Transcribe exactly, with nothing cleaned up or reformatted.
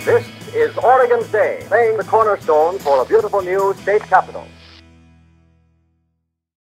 This is Oregon's Day, laying the cornerstone for a beautiful new state capital.